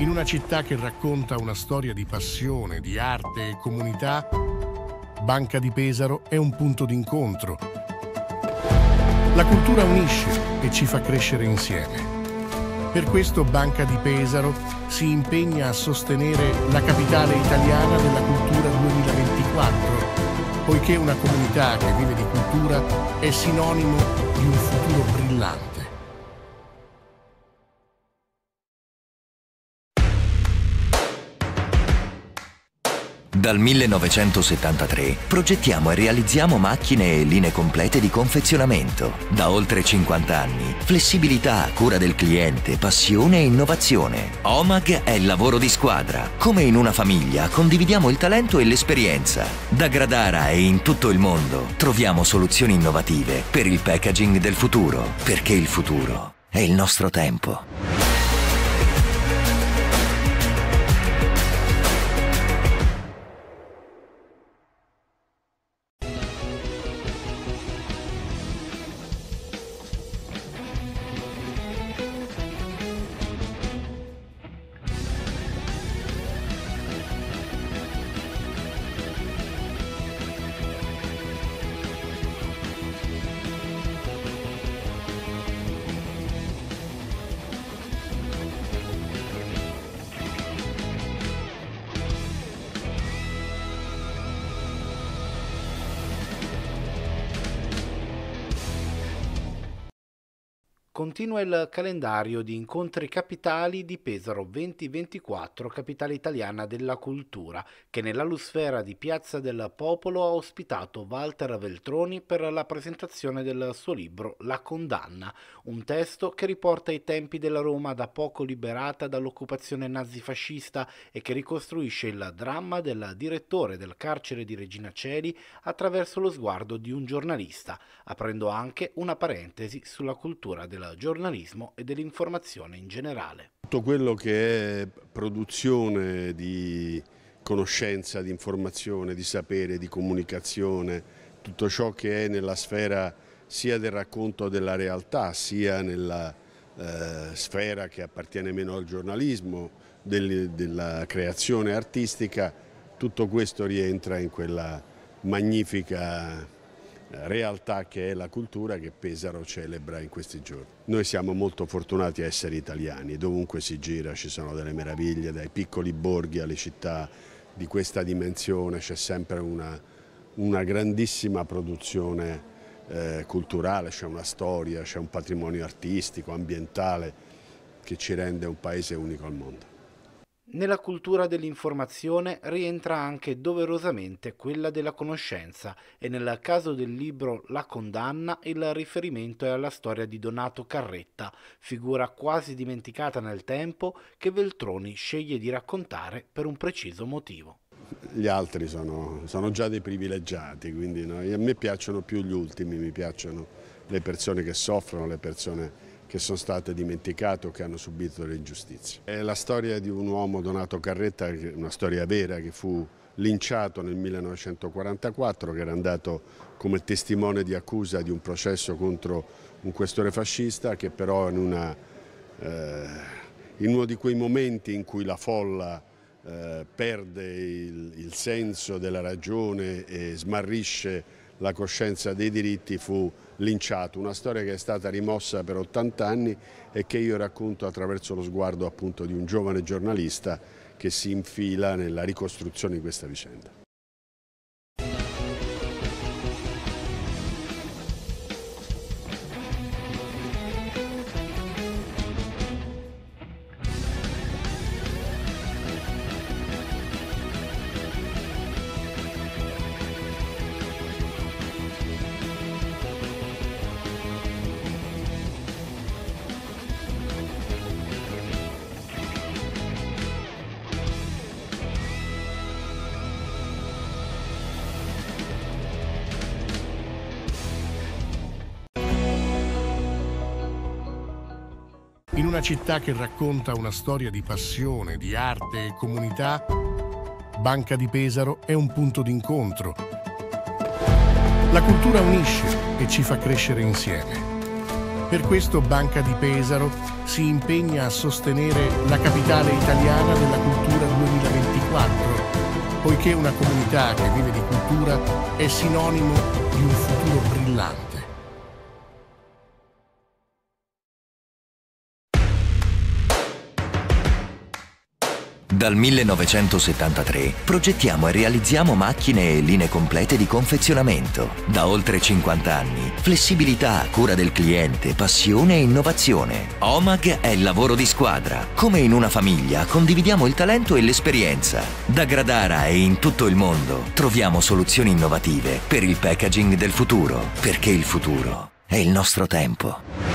In una città che racconta una storia di passione, di arte e comunità, Banca di Pesaro è un punto d'incontro. La cultura unisce e ci fa crescere insieme. Per questo Banca di Pesaro si impegna a sostenere la capitale italiana della cultura 2024, poiché una comunità che vive di cultura è sinonimo di un futuro brillante. Dal 1973 progettiamo e realizziamo macchine e linee complete di confezionamento. Da oltre 50 anni, flessibilità, cura del cliente, passione e innovazione. Omag è il lavoro di squadra. Come in una famiglia, condividiamo il talento e l'esperienza. Da Gradara e in tutto il mondo troviamo soluzioni innovative per il packaging del futuro, perché il futuro è il nostro tempo. Continua il calendario di incontri capitali di Pesaro 2024, capitale italiana della cultura, che nell'Alusfera di Piazza del Popolo ha ospitato Walter Veltroni per la presentazione del suo libro La condanna, un testo che riporta i tempi della Roma da poco liberata dall'occupazione nazifascista e che ricostruisce il dramma del direttore del carcere di Regina Coeli attraverso lo sguardo di un giornalista, aprendo anche una parentesi sulla cultura del giornalismo e dell'informazione in generale. Tutto quello che è produzione di conoscenza, di informazione, di sapere, di comunicazione, tutto ciò che è nella sfera sia del racconto della realtà, sia nella sfera che appartiene meno al giornalismo, della creazione artistica, tutto questo rientra in quella magnifica realtà che è la cultura che Pesaro celebra in questi giorni. Noi siamo molto fortunati a essere italiani, dovunque si gira ci sono delle meraviglie, dai piccoli borghi alle città di questa dimensione, c'è sempre una grandissima produzione culturale, c'è una storia, c'è un patrimonio artistico, ambientale che ci rende un paese unico al mondo. Nella cultura dell'informazione rientra anche doverosamente quella della conoscenza e nel caso del libro La condanna il riferimento è alla storia di Donato Carretta, figura quasi dimenticata nel tempo che Veltroni sceglie di raccontare per un preciso motivo. Gli altri sono già dei privilegiati, quindi a me piacciono più gli ultimi, mi piacciono le persone che soffrono, le persone che sono state dimenticate o che hanno subito delle ingiustizie. È la storia di un uomo, Donato Carretta, una storia vera, che fu linciato nel 1944, che era andato come testimone di accusa di un processo contro un questore fascista, che però in uno di quei momenti in cui la folla perde il senso della ragione e smarrisce la coscienza dei diritti, fu linciato. Una storia che è stata rimossa per 80 anni e che io racconto attraverso lo sguardo appunto di un giovane giornalista che si infila nella ricostruzione di questa vicenda. In una città che racconta una storia di passione, di arte e comunità, Banca di Pesaro è un punto d'incontro. La cultura unisce e ci fa crescere insieme. Per questo Banca di Pesaro si impegna a sostenere la capitale italiana della cultura 2024, poiché una comunità che vive di cultura è sinonimo di un futuro brillante. Dal 1973 progettiamo e realizziamo macchine e linee complete di confezionamento. Da oltre 50 anni, flessibilità, cura del cliente, passione e innovazione. Omag è il lavoro di squadra. Come in una famiglia, condividiamo il talento e l'esperienza. Da Gradara e in tutto il mondo troviamo soluzioni innovative per il packaging del futuro, perché il futuro è il nostro tempo.